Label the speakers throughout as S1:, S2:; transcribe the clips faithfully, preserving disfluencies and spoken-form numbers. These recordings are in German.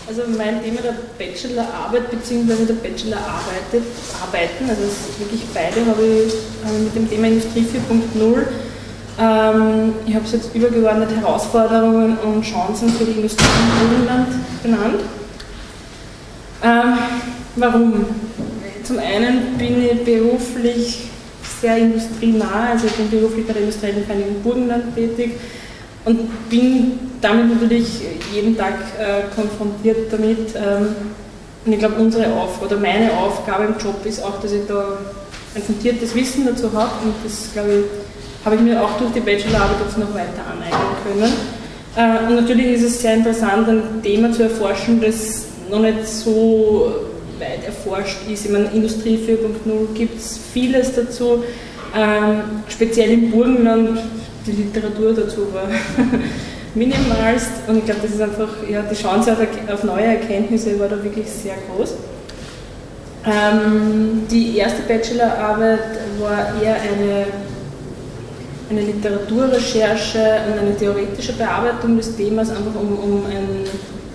S1: Also mein Thema der Bachelorarbeit bzw. der Bachelorarbeiten, also wirklich beide, habe ich äh, mit dem Thema Industrie vier Punkt null. Ähm, ich habe es jetzt übergeordnet Herausforderungen und Chancen für die Industrie im Burgenland genannt. Ähm, warum? Zum einen bin ich beruflich sehr industrienah, also ich bin beruflich bei der Industriellen Vereinigung Burgenland tätig und bin damit natürlich jeden Tag äh, konfrontiert damit. Ähm, und ich glaube, unsere Aufgabe oder meine Aufgabe im Job ist auch, dass ich da ein fundiertes Wissen dazu habe, und das, glaube ich, habe ich mir auch durch die Bachelorarbeit jetzt noch weiter aneignen können. Äh, und natürlich ist es sehr interessant, ein Thema zu erforschen, das noch nicht so weit erforscht ist. Ich meine, Industrie vier Punkt null gibt es vieles dazu, ähm, speziell im Burgenland. Die Literatur dazu war minimalst, und ich glaube, das ist einfach, ja, die Chance auf, auf neue Erkenntnisse war da wirklich sehr groß. Ähm, die erste Bachelorarbeit war eher eine, eine Literaturrecherche und eine theoretische Bearbeitung des Themas, einfach um, um ein,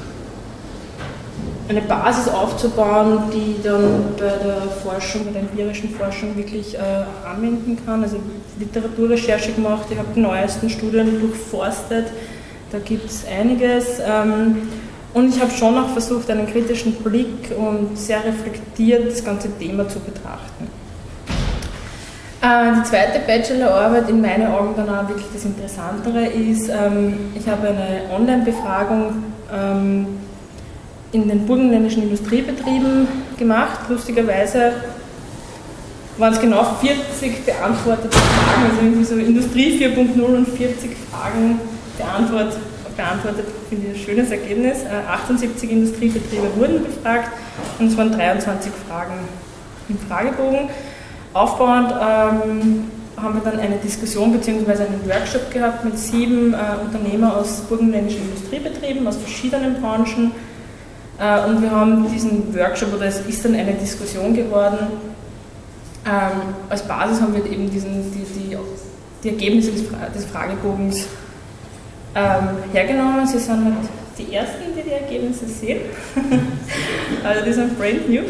S1: eine Basis aufzubauen, die dann bei der Forschung, bei der empirischen Forschung wirklich äh, anwenden kann. Also Literaturrecherche gemacht, ich habe die neuesten Studien durchforstet, da gibt es einiges. Ähm, und ich habe schon auch versucht, einen kritischen Blick und sehr reflektiert das ganze Thema zu betrachten. Äh, die zweite Bachelorarbeit, in meinen Augen dann auch wirklich das Interessantere, ist, ähm, ich habe eine Online-Befragung ähm, in den burgenländischen Industriebetrieben gemacht. Lustigerweise waren es genau vierzig beantwortete Fragen, also irgendwie so Industrie vier Punkt null und vierzig Fragen beantwortet, beantwortet, finde ich ein schönes Ergebnis. achtundsiebzig Industriebetriebe wurden befragt und es waren dreiundzwanzig Fragen im Fragebogen. Aufbauend ähm, haben wir dann eine Diskussion bzw. einen Workshop gehabt mit sieben äh, Unternehmern aus burgenländischen Industriebetrieben, aus verschiedenen Branchen. Und wir haben diesen Workshop, oder es ist dann eine Diskussion geworden, ähm, als Basis haben wir eben diesen, die, die, die Ergebnisse des, Fra des Fragebogens ähm, hergenommen. Sie sind halt die Ersten, die die Ergebnisse sehen. Also die sind brand new.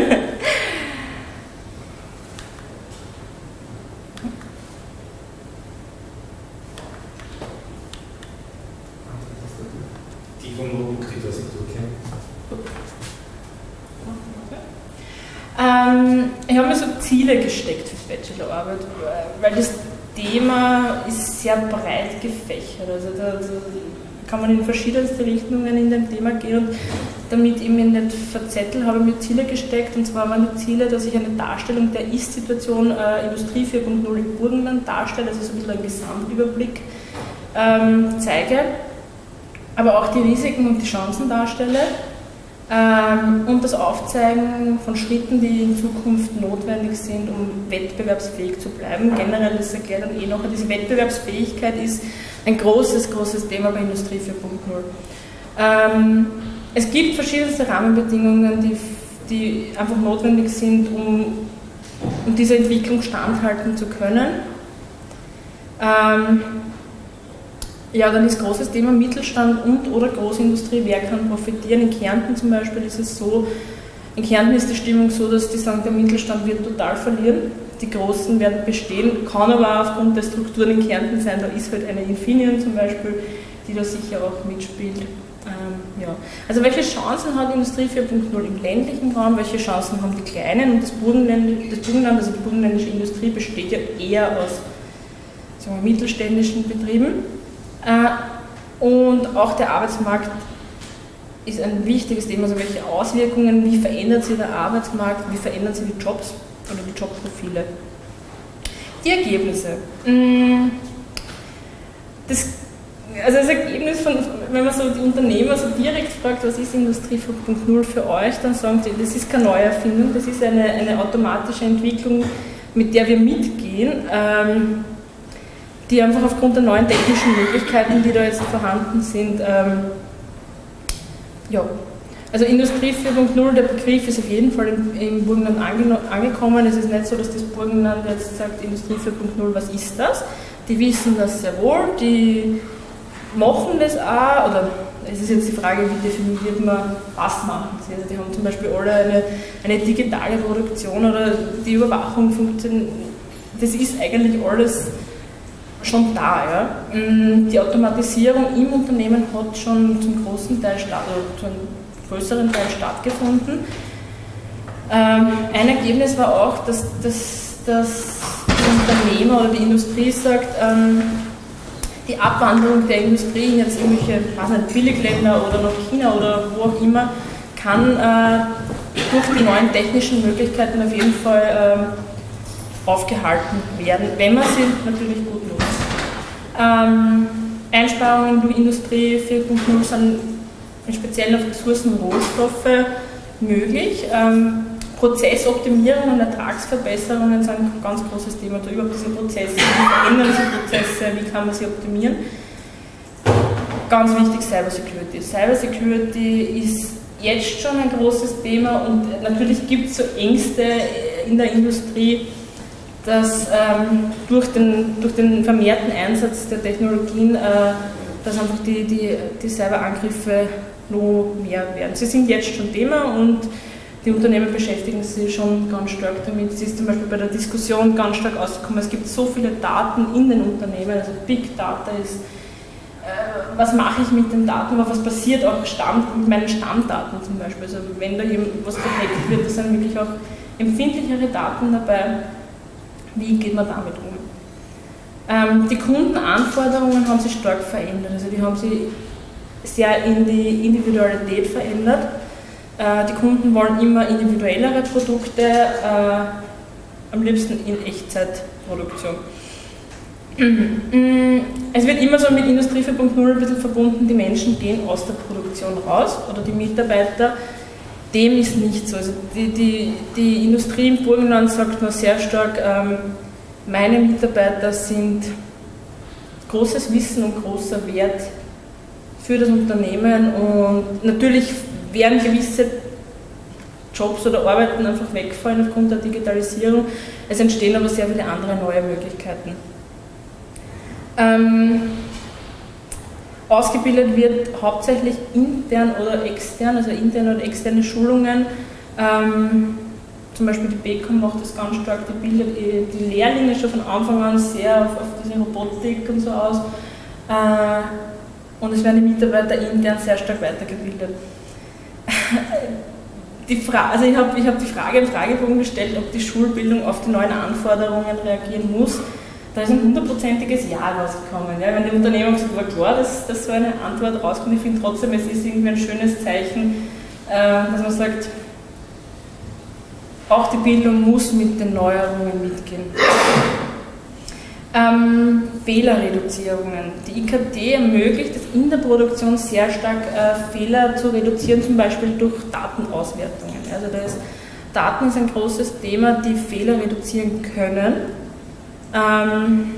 S2: Die von Notebook, die das nicht durchkennen.
S1: Ähm, ich habe mir so Ziele gesteckt für die Bachelorarbeit, weil das Thema ist sehr breit gefächert. Also da, da kann man in verschiedenste Richtungen in dem Thema gehen, und damit ich mich nicht verzettel, habe ich mir Ziele gesteckt, und zwar waren die Ziele, dass ich eine Darstellung der Ist-Situation äh, Industrie vier Punkt null im Burgenland darstelle, also so ein bisschen einen Gesamtüberblick ähm, zeige, aber auch die Risiken und die Chancen darstelle. Ähm, und das Aufzeigen von Schritten, die in Zukunft notwendig sind, um wettbewerbsfähig zu bleiben. Generell, das erklärt dann eh noch, diese Wettbewerbsfähigkeit ist ein großes, großes Thema bei Industrie vier Punkt null. Ähm, es gibt verschiedenste Rahmenbedingungen, die, die einfach notwendig sind, um, um dieser Entwicklung standhalten zu können. Ähm, Ja, dann ist großes Thema Mittelstand und oder Großindustrie, wer kann profitieren. In Kärnten zum Beispiel ist es so, in Kärnten ist die Stimmung so, dass die sagen, der Mittelstand wird total verlieren, die Großen werden bestehen, kann aber auch aufgrund der Strukturen in Kärnten sein, da ist halt eine Infineon zum Beispiel, die da sicher auch mitspielt. Ähm, ja. Also welche Chancen hat Industrie vier Punkt null im ländlichen Raum, welche Chancen haben die Kleinen, und das Burgenland, das Burgenland, also die burgenländische Industrie besteht ja eher aus, sagen wir, mittelständischen Betrieben. Und auch der Arbeitsmarkt ist ein wichtiges Thema, also welche Auswirkungen, wie verändert sich der Arbeitsmarkt, wie verändern sich die Jobs oder die Jobprofile. Die Ergebnisse. Das, also das Ergebnis von, wenn man so die Unternehmer so direkt fragt, was ist Industrie vier Punkt null für euch, dann sagen sie, das ist keine Neuerfindung, das ist eine, eine automatische Entwicklung, mit der wir mitgehen. Ähm, die einfach aufgrund der neuen technischen Möglichkeiten, die da jetzt vorhanden sind, ähm, ja. Also Industrie vier Punkt null, der Begriff ist auf jeden Fall im, im Burgenland angekommen. Es ist nicht so, dass das Burgenland jetzt sagt, Industrie vier Punkt null, was ist das? Die wissen das sehr wohl, die machen das auch, oder es ist jetzt die Frage, wie definiert man, was machen sie. Also die haben zum Beispiel alle eine, eine digitale Produktion oder die Überwachung funktioniert. Das ist eigentlich alles schon da. Ja. Die Automatisierung im Unternehmen hat schon zum großen Teil statt, oder zu einem größeren Teil stattgefunden. Ähm, ein Ergebnis war auch, dass, dass, dass die Unternehmer oder die Industrie sagt, ähm, die Abwanderung der Industrie in jetzt irgendwelche weiß nicht, Billigländer oder nach China oder wo auch immer kann äh, durch die neuen technischen Möglichkeiten auf jeden Fall ähm, aufgehalten werden, wenn man sie natürlich gut nutzt. Ähm, Einsparungen durch Industrie vier Punkt null sind speziell auf Ressourcen und Rohstoffe möglich. Ähm, Prozessoptimierung und Ertragsverbesserungen sind ein ganz großes Thema. Da überhaupt diese Prozesse, wie verändern diese Prozesse, wie kann man sie optimieren. Ganz wichtig, Cybersecurity. Cybersecurity ist jetzt schon ein großes Thema und natürlich gibt es so Ängste in der Industrie, dass ähm, durch, den, durch den vermehrten Einsatz der Technologien, äh, dass einfach die, die, die Cyberangriffe noch mehr werden. Sie sind jetzt schon Thema und die Unternehmen beschäftigen sich schon ganz stark damit. Es ist zum Beispiel bei der Diskussion ganz stark ausgekommen, es gibt so viele Daten in den Unternehmen, also Big Data ist, äh, was mache ich mit den Daten, aber was passiert auch Stamm, mit meinen Stammdaten zum Beispiel. Also wenn da was gehackt wird, da sind wirklich auch empfindlichere Daten dabei. Wie geht man damit um? Ähm, die Kundenanforderungen haben sich stark verändert, also die haben sich sehr in die Individualität verändert. Die Kunden wollen immer individuellere Produkte, äh, am liebsten in Echtzeitproduktion. Es wird immer so mit Industrie vier Punkt null ein bisschen verbunden, die Menschen gehen aus der Produktion raus oder die Mitarbeiter. Dem ist nicht so. Also die, die, die Industrie im Burgenland sagt nur sehr stark, ähm, meine Mitarbeiter sind großes Wissen und großer Wert für das Unternehmen und natürlich werden gewisse Jobs oder Arbeiten einfach wegfallen aufgrund der Digitalisierung. Es entstehen aber sehr viele andere neue Möglichkeiten. Ähm, ausgebildet wird hauptsächlich intern oder extern, also interne oder externe Schulungen. Ähm, zum Beispiel die B K M macht das ganz stark, die bildet die Lehrlinge schon von Anfang an sehr auf, auf diese Robotik und so aus. Äh, und es werden die Mitarbeiter intern sehr stark weitergebildet. Die Fra also ich habe ich hab die Frage im Fragebogen gestellt, ob die Schulbildung auf die neuen Anforderungen reagieren muss. Da ist ein hundertprozentiges Ja rausgekommen. Ja. Wenn die Unternehmung sagt, war klar, dass, dass so eine Antwort rauskommt, ich finde trotzdem, es ist irgendwie ein schönes Zeichen, äh, dass man sagt, auch die Bildung muss mit den Neuerungen mitgehen. Ähm, Fehlerreduzierungen. Die I K T ermöglicht es in der Produktion sehr stark, äh, Fehler zu reduzieren, zum Beispiel durch Datenauswertungen. Also das Daten ist ein großes Thema, die Fehler reduzieren können. Ähm,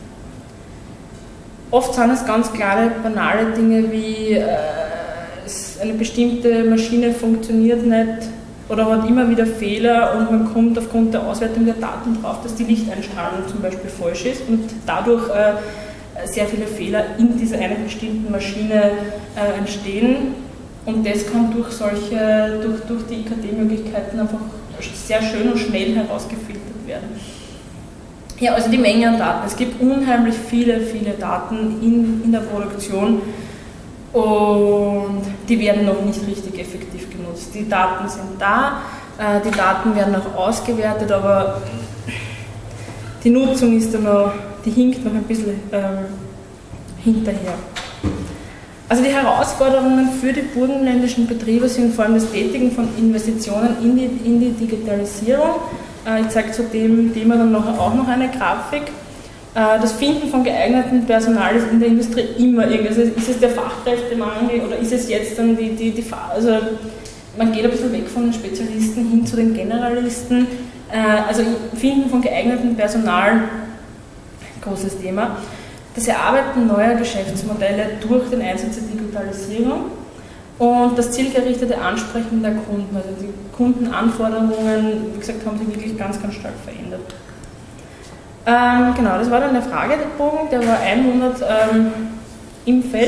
S1: oft sind es ganz klare, banale Dinge wie äh, eine bestimmte Maschine funktioniert nicht oder hat immer wieder Fehler und man kommt aufgrund der Auswertung der Daten drauf, dass die Lichteinstrahlung zum Beispiel falsch ist und dadurch äh, sehr viele Fehler in dieser einen bestimmten Maschine äh, entstehen und das kann durch solche, durch, durch die I K T-Möglichkeiten einfach sehr schön und schnell herausgefiltert werden. Ja, also die Menge an Daten. Es gibt unheimlich viele, viele Daten in, in der Produktion und die werden noch nicht richtig effektiv genutzt. Die Daten sind da, äh, die Daten werden auch ausgewertet, aber die Nutzung ist dann noch, die hinkt noch ein bisschen ähm, hinterher. Also die Herausforderungen für die burgenländischen Betriebe sind vor allem das Tätigen von Investitionen in die, in die Digitalisierung. Äh, ich zeige zu dem Thema dann noch, auch noch eine Grafik. Das Finden von geeignetem Personal ist in der Industrie immer irgendwas. Ist es der Fachkräftemangel oder ist es jetzt dann die, die, die also man geht ein bisschen weg von den Spezialisten hin zu den Generalisten. Also Finden von geeignetem Personal, großes Thema. Das Erarbeiten neuer Geschäftsmodelle durch den Einsatz der Digitalisierung und das zielgerichtete Ansprechen der Kunden. Also die Kundenanforderungen, wie gesagt, haben sich wirklich ganz, ganz stark verändert. Ähm, genau, das war dann der Fragebogen, der war ein Monat ähm, im Feld.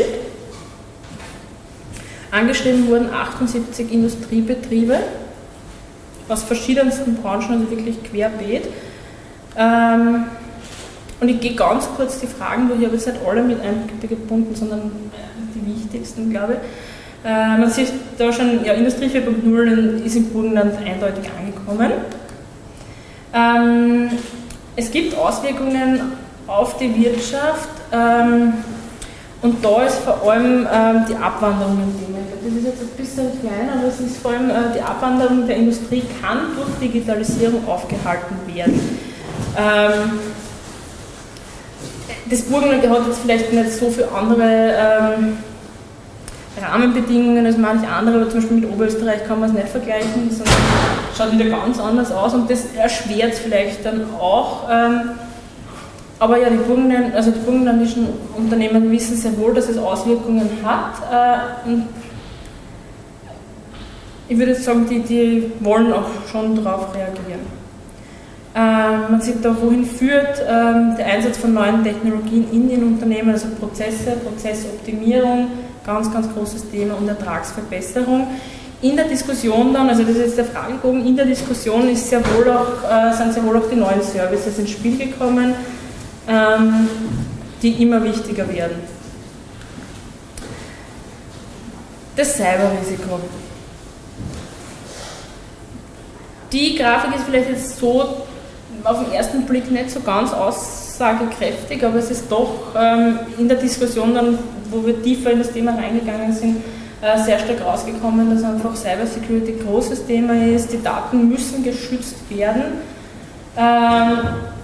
S1: Angeschrieben wurden achtundsiebzig Industriebetriebe aus verschiedensten Branchen, also wirklich querbeet. Ähm, und ich gehe ganz kurz die Fragen durch, ich habe jetzt nicht alle mit eingebunden, sondern die wichtigsten, glaube ich. Äh, man sieht da schon, ja, Industrie vier Punkt null ist im Burgenland eindeutig angekommen. Ähm, es gibt Auswirkungen auf die Wirtschaft ähm, und da ist vor allem ähm, die Abwanderung ein Thema. Das ist jetzt ein bisschen klein, aber es ist vor allem äh, die Abwanderung der Industrie kann durch Digitalisierung aufgehalten werden. Ähm, das Burgenland hat jetzt vielleicht nicht so viele andere ähm, Rahmenbedingungen als manche andere, aber zum Beispiel mit Oberösterreich kann man es nicht vergleichen, sondern schaut wieder ganz anders aus und das erschwert es vielleicht dann auch. Ähm, aber ja, die, Burgenland, also die burgenlandischen Unternehmen wissen sehr wohl, dass es Auswirkungen hat. Äh, und ich würde sagen, die, die wollen auch schon darauf reagieren. Ähm, man sieht da, wohin führt ähm, der Einsatz von neuen Technologien in den Unternehmen, also Prozesse, Prozessoptimierung, ganz, ganz großes Thema und Ertragsverbesserung. In der Diskussion dann, also das ist jetzt der Fragebogen, in der Diskussion ist sehr wohl auch, äh, sind sehr wohl auch die neuen Services ins Spiel gekommen, ähm, die immer wichtiger werden. Das Cyberrisiko. Die Grafik ist vielleicht jetzt so auf den ersten Blick nicht so ganz aussagekräftig, aber es ist doch ähm, in der Diskussion dann, wo wir tiefer in das Thema reingegangen sind, äh, sehr stark rausgekommen, dass einfach Cybersecurity ein großes Thema ist. Die Daten müssen geschützt werden. Ähm,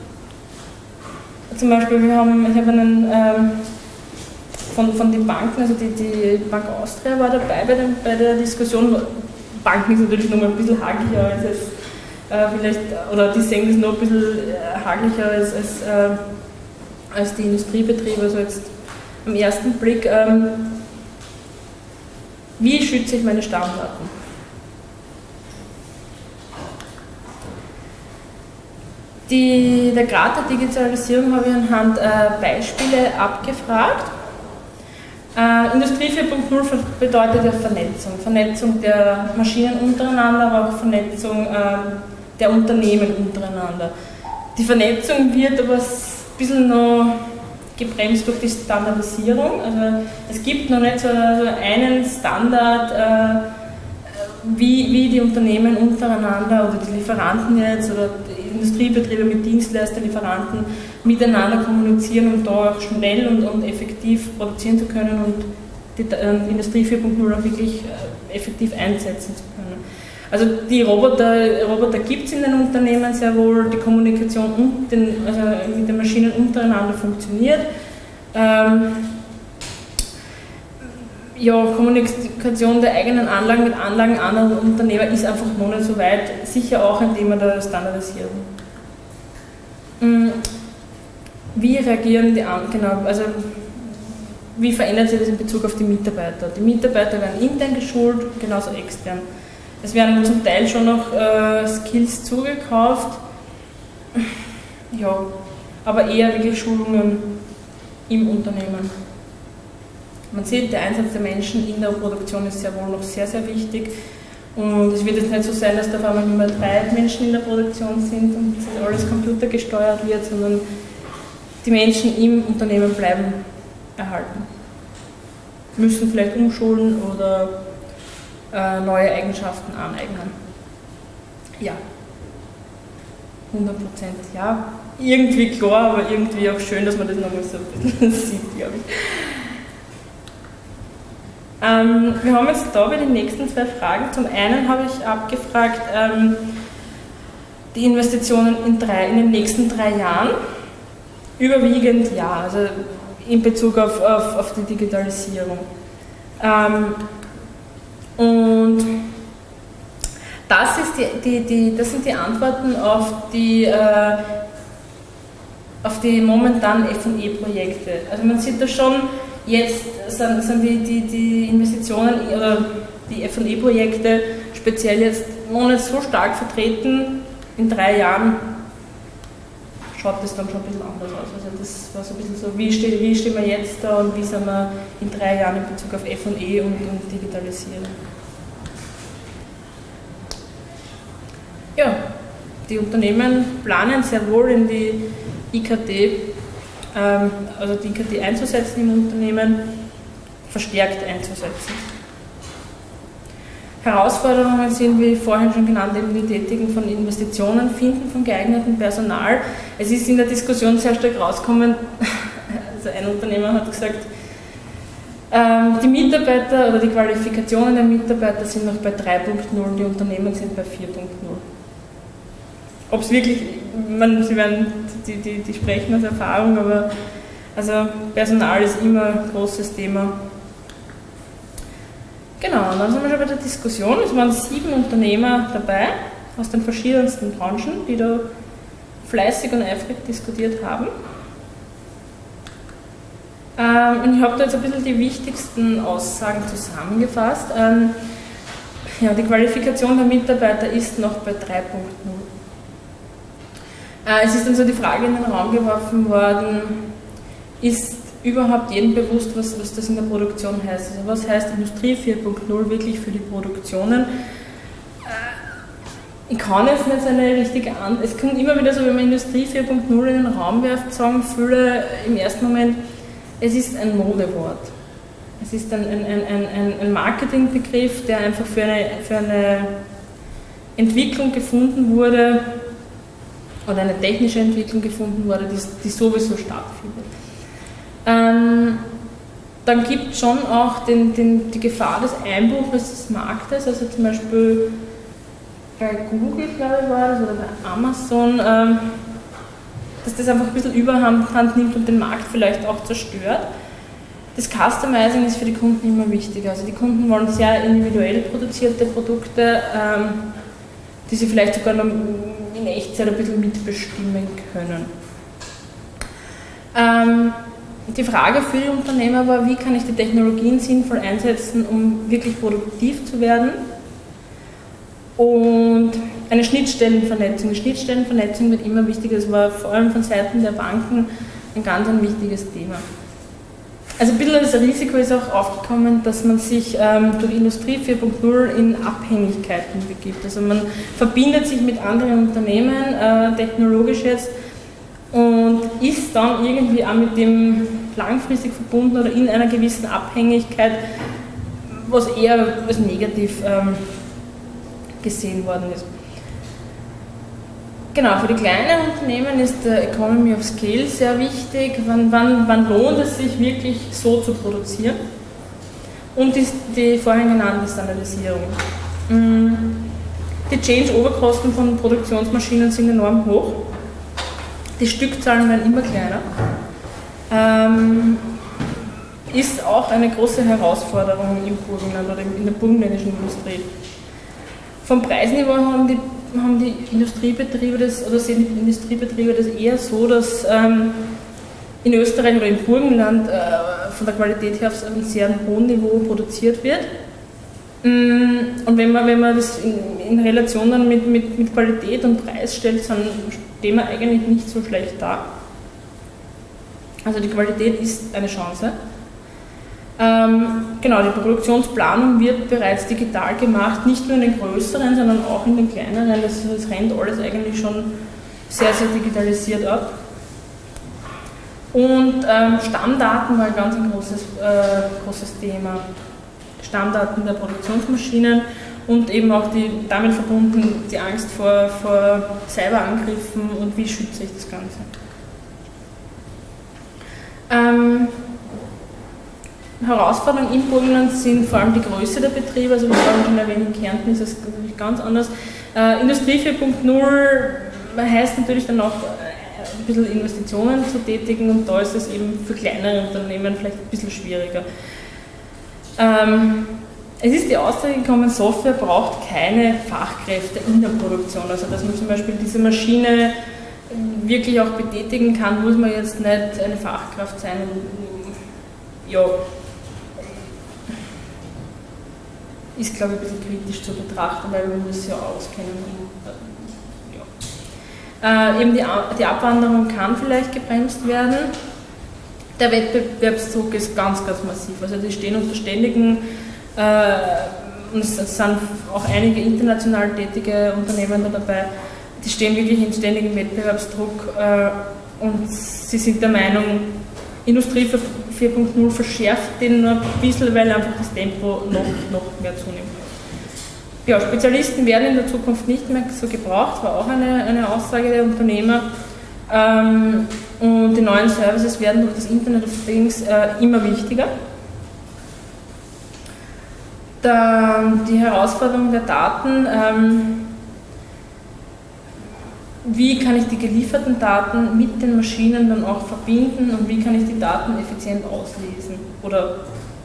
S1: zum Beispiel, wir haben, ich habe einen ähm, von, von den Banken, also die, die Bank Austria war dabei bei, dem, bei der Diskussion. Banken ist natürlich noch mal ein bisschen haglicher als es äh, vielleicht, oder die sehen das noch ein bisschen äh, haglicher als, als, äh, als die Industriebetriebe. Also jetzt am ersten Blick, ähm, wie schütze ich meine Stammdaten? Die, der Grad der Digitalisierung habe ich anhand äh, Beispiele abgefragt. Äh, Industrie vier Punkt null bedeutet ja Vernetzung. Vernetzung der Maschinen untereinander, aber auch Vernetzung äh, der Unternehmen untereinander. Die Vernetzung wird aber ein bisschen noch gebremst durch die Standardisierung. Also es gibt noch nicht so einen Standard, äh, wie, wie die Unternehmen untereinander oder die Lieferanten jetzt oder die Industriebetriebe mit Dienstleister, Lieferanten miteinander kommunizieren, um da auch schnell und, und effektiv produzieren zu können und die äh, Industrie vier Punkt null auch wirklich äh, effektiv einsetzen zu können. Also die Roboter, Roboter gibt es in den Unternehmen sehr wohl, die Kommunikation und den, also mit den Maschinen untereinander funktioniert. Ähm, ja, Kommunikation der eigenen Anlagen mit Anlagen anderer Unternehmer ist einfach noch nicht so weit, sicher auch ein Thema der Standardisierung. Wie reagieren die an, genau, also wie verändert sich das in Bezug auf die Mitarbeiter? Die Mitarbeiter werden intern geschult, genauso extern. Es werden zum Teil schon noch äh, Skills zugekauft, ja, aber eher wirklich Schulungen im Unternehmen. Man sieht, der Einsatz der Menschen in der Produktion ist sehr wohl noch sehr, sehr wichtig. Und es wird jetzt nicht so sein, dass da auf einmal nur mehr drei Menschen in der Produktion sind und alles computergesteuert wird, sondern die Menschen im Unternehmen bleiben erhalten. Müssen vielleicht umschulen oder äh, neue Eigenschaften aneignen. Ja, hundert Prozent ja. Irgendwie klar, aber irgendwie auch schön, dass man das nochmal so ein bisschen sieht, glaube ich. Ähm, wir haben jetzt da bei den nächsten zwei Fragen. Zum einen habe ich abgefragt, ähm, die Investitionen in, drei, in den nächsten drei Jahren. Überwiegend ja, also in Bezug auf, auf, auf die Digitalisierung. Ähm, und das, ist die, die, die, das sind die Antworten auf die, äh, auf die momentanen F und E-Projekte. Also man sieht da schon, jetzt sind, sind die, die, die Investitionen oder die F und E-Projekte speziell jetzt noch nicht so stark vertreten, in drei Jahren schaut das dann schon ein bisschen anders aus. Also das war so ein bisschen so, wie, ste wie stehen wir jetzt da und wie sind wir in drei Jahren in Bezug auf F und E und, und Digitalisierung. Ja, die Unternehmen planen sehr wohl in die I K T, ähm, also die I K T einzusetzen im Unternehmen, verstärkt einzusetzen. Herausforderungen sind, wie vorhin schon genannt, eben die Tätigen von Investitionen, Finden von geeignetem Personal. Es ist in der Diskussion sehr stark rausgekommen, also ein Unternehmer hat gesagt, ähm, die Mitarbeiter oder die Qualifikationen der Mitarbeiter sind noch bei drei Punkt null, die Unternehmen sind bei vier Punkt null. Ob es wirklich, man, Sie werden, die, die, die sprechen aus Erfahrung, aber also Personal ist immer ein großes Thema. Genau, und dann sind wir schon bei der Diskussion. Es waren sieben Unternehmer dabei, aus den verschiedensten Branchen, die da fleißig und eifrig diskutiert haben. Ähm, und ich habe da jetzt ein bisschen die wichtigsten Aussagen zusammengefasst. Ähm, ja, die Qualifikation der Mitarbeiter ist noch bei drei Punkt null. Äh, es ist dann so die Frage in den Raum geworfen worden, ist überhaupt jedem bewusst, was, was das in der Produktion heißt. Also was heißt Industrie vier Punkt null wirklich für die Produktionen? Ich kann jetzt nicht so eine richtige Antwort. Es kommt immer wieder so, wenn man Industrie vier Punkt null in den Raum wirft, sagen viele im ersten Moment, es ist ein Modewort. Es ist ein, ein, ein, ein Marketingbegriff, der einfach für eine, für eine Entwicklung gefunden wurde, oder eine technische Entwicklung gefunden wurde, die, die sowieso stattfindet. Ähm, dann gibt es schon auch den, den, die Gefahr des Einbruches des Marktes, also zum Beispiel bei Google, glaube ich, war das, oder bei Amazon, ähm, dass das einfach ein bisschen Überhand nimmt und den Markt vielleicht auch zerstört. Das Customizing ist für die Kunden immer wichtiger. Also die Kunden wollen sehr individuell produzierte Produkte, ähm, die sie vielleicht sogar noch in Echtzeit ein bisschen mitbestimmen können. Ähm, Die Frage für die Unternehmer war, wie kann ich die Technologien sinnvoll einsetzen, um wirklich produktiv zu werden? Und eine Schnittstellenvernetzung. Die Schnittstellenvernetzung wird immer wichtiger, das war vor allem von Seiten der Banken ein ganz ein wichtiges Thema. Also ein bisschen das Risiko ist auch aufgekommen, dass man sich ähm, durch Industrie vier Punkt null in Abhängigkeiten begibt. Also man verbindet sich mit anderen Unternehmen, äh, technologisch jetzt, und ist dann irgendwie auch mit dem langfristig verbunden oder in einer gewissen Abhängigkeit, was eher als negativ ähm, gesehen worden ist. Genau, für die kleinen Unternehmen ist der Economy of Scale sehr wichtig. Wann, wann, wann lohnt es sich wirklich so zu produzieren? Und die, die vorhin genannte Standardisierung. Die Change-Over-Kosten von Produktionsmaschinen sind enorm hoch. Die Stückzahlen werden immer kleiner. Ähm, ist auch eine große Herausforderung im Burgenland oder in der burgenländischen Industrie. Vom Preisniveau haben die, haben die Industriebetriebe das, oder sehen die Industriebetriebe das eher so, dass ähm, in Österreich oder im Burgenland äh, von der Qualität her auf einem sehr hohen Niveau produziert wird. Und wenn man, wenn man das in, in Relation dann mit, mit, mit Qualität und Preis stellt, dann stehen wir eigentlich nicht so schlecht da. Also die Qualität ist eine Chance. Ähm, genau, die Produktionsplanung wird bereits digital gemacht, nicht nur in den größeren, sondern auch in den kleineren. Das, das rennt alles eigentlich schon sehr, sehr digitalisiert ab. Und ähm, Stammdaten war ein ganz ein großes, äh, großes Thema. Stammdaten der Produktionsmaschinen und eben auch die damit verbunden die Angst vor, vor Cyberangriffen und wie schütze ich das Ganze. Ähm, Herausforderungen im Burgenland sind vor allem die Größe der Betriebe, also wie vorhin schon erwähnt, in Kärnten ist es natürlich ganz anders. Äh, Industrie vier Punkt null heißt natürlich dann auch ein bisschen Investitionen zu tätigen und da ist es eben für kleinere Unternehmen vielleicht ein bisschen schwieriger. Ähm, es ist die Aussage gekommen, Software braucht keine Fachkräfte in der Produktion. Also dass man zum Beispiel diese Maschine wirklich auch betätigen kann, muss man jetzt nicht eine Fachkraft sein. Ja, ist glaube ich ein bisschen kritisch zu betrachten, weil man muss es ja auskennen. Äh, eben die, die Abwanderung kann vielleicht gebremst werden. Der Wettbewerbsdruck ist ganz, ganz massiv. Also die stehen unter ständigen, äh, und es sind auch einige international tätige Unternehmen da dabei, die stehen wirklich in ständigem Wettbewerbsdruck äh, und sie sind der Meinung, Industrie vier Punkt null verschärft den nur ein bisschen, weil einfach das Tempo noch, noch mehr zunimmt. Ja, Spezialisten werden in der Zukunft nicht mehr so gebraucht, war auch eine, eine Aussage der Unternehmer. Ähm, und die neuen Services werden durch das Internet of Things äh, immer wichtiger. Da, die Herausforderung der Daten, ähm, wie kann ich die gelieferten Daten mit den Maschinen dann auch verbinden und wie kann ich die Daten effizient auslesen oder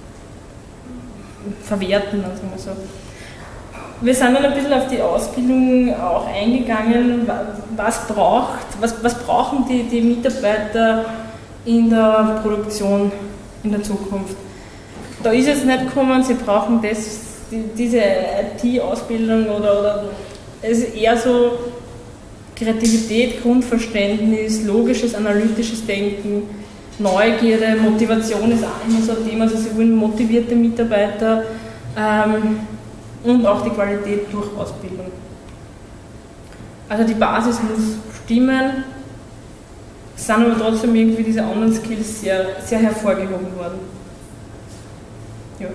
S1: verwerten, sagen wir so. Wir sind dann ein bisschen auf die Ausbildung auch eingegangen, was braucht, was, was brauchen die, die Mitarbeiter in der Produktion in der Zukunft. Da ist es nicht gekommen, sie brauchen das, die, diese I T-Ausbildung oder, oder es ist eher so Kreativität, Grundverständnis, logisches, analytisches Denken, Neugierde, Motivation ist auch immer so ein Thema, also sie wollen motivierte Mitarbeiter ähm, und auch die Qualität durch Ausbildung. Also die Basis muss stimmen, es sind aber trotzdem irgendwie diese anderen Skills sehr, sehr hervorgehoben worden. Ja.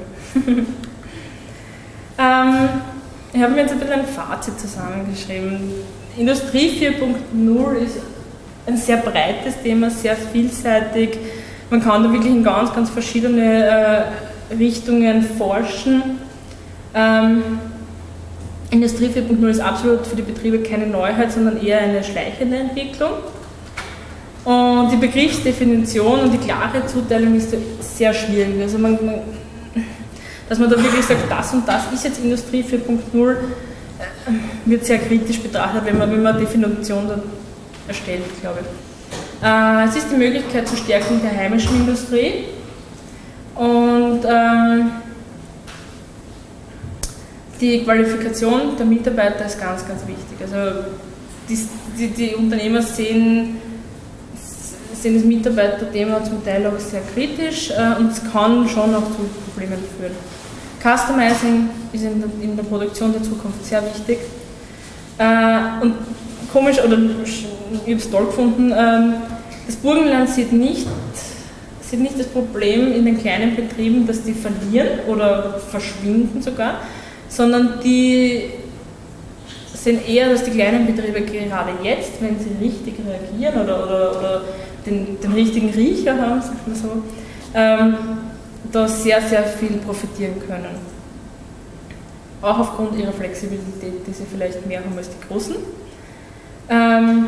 S1: ähm, ich habe mir jetzt ein bisschen ein Fazit zusammengeschrieben. Industrie vier Punkt null ist ein sehr breites Thema, sehr vielseitig. Man kann da wirklich in ganz, ganz verschiedene äh, Richtungen forschen. Ähm, Industrie vier Punkt null ist absolut für die Betriebe keine Neuheit, sondern eher eine schleichende Entwicklung. Und die Begriffsdefinition und die klare Zuteilung ist sehr schwierig. Also man, man, dass man da wirklich sagt, das und das ist jetzt Industrie vier Punkt null, wird sehr kritisch betrachtet, wenn man, wenn man eine Definition dann erstellt, glaube ich. Äh, es ist die Möglichkeit zur Stärkung der heimischen Industrie und ähm, die Qualifikation der Mitarbeiter ist ganz, ganz wichtig. Also die, die, die Unternehmer sehen, sehen das Mitarbeiterthema zum Teil auch sehr kritisch äh, und es kann schon auch zu Problemen führen. Customizing ist in der, in der Produktion der Zukunft sehr wichtig. Äh, und komisch, oder ich habe es toll gefunden, ähm, das Burgenland sieht nicht, sieht nicht das Problem in den kleinen Betrieben, dass die verlieren oder verschwinden sogar, sondern die sehen eher, dass die kleinen Betriebe gerade jetzt, wenn sie richtig reagieren oder, oder, oder den, den richtigen Riecher haben, sagt man so, ähm, da sehr, sehr viel profitieren können. Auch aufgrund ihrer Flexibilität, die sie vielleicht mehr haben als die Großen. Ähm,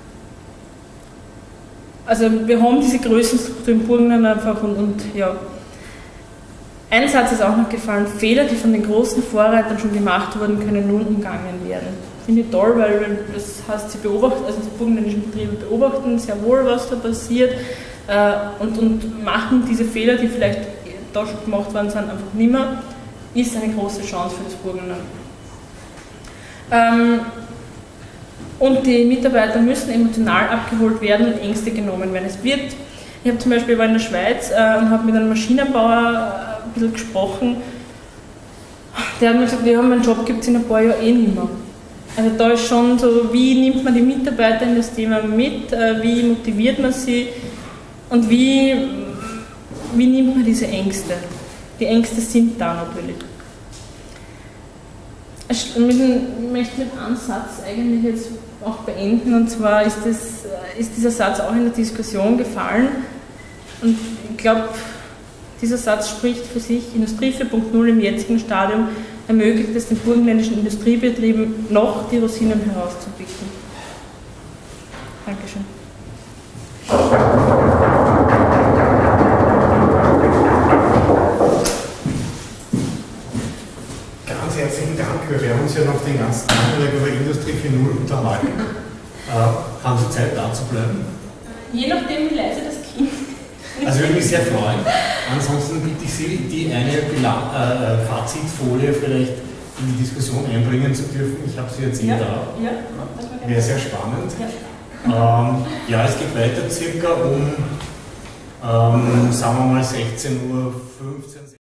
S1: also wir haben diese Größenstruktur im Burgenland einfach und, und ja. Ein Satz ist auch noch gefallen, Fehler, die von den großen Vorreitern schon gemacht wurden, können nun umgangen werden. Finde ich toll, weil das heißt, sie beobachten, also die burgenländischen Betriebe beobachten sehr wohl, was da passiert äh, und, und machen diese Fehler, die vielleicht da schon gemacht worden sind, einfach nicht mehr, ist eine große Chance für das Burgenland. Ähm, und die Mitarbeiter müssen emotional abgeholt werden und Ängste genommen werden. Es wird, ich habe zum Beispiel war in der Schweiz äh, und habe mit einem Maschinenbauer äh, ein bisschen gesprochen, der hat mir gesagt, ja, meinen Job gibt es in ein paar Jahren eh nicht mehr. Also da ist schon so, wie nimmt man die Mitarbeiter in das Thema mit, äh, wie motiviert man sie und wie Wie nimmt man diese Ängste? Die Ängste sind da natürlich. Ich möchte mit einem Satz eigentlich jetzt auch beenden, und zwar ist, das, ist dieser Satz auch in der Diskussion gefallen und ich glaube, dieser Satz spricht für sich. Industrie vier Punkt null im jetzigen Stadium ermöglicht es den burgenländischen Industriebetrieben noch die Rosinen herauszupicken. Dankeschön.
S2: Herzlichen Dank. Wir haben uns ja noch den ganzen Tag über Industrie vier Punkt null unterhalten. Äh, haben Sie Zeit, da zu bleiben?
S1: Je nachdem, wie leise das Kind ist.
S2: Also würde mich sehr freuen. Ansonsten bitte ich Sie, die eine äh, Fazitfolie vielleicht in die Diskussion einbringen zu dürfen. Ich habe sie jetzt eh
S1: ja,
S2: da.
S1: Ja,
S2: wäre sehr spannend.
S1: Ja.
S2: Ähm, ja, es geht weiter circa um, ähm, sagen wir mal, sechzehn Uhr fünfzehn.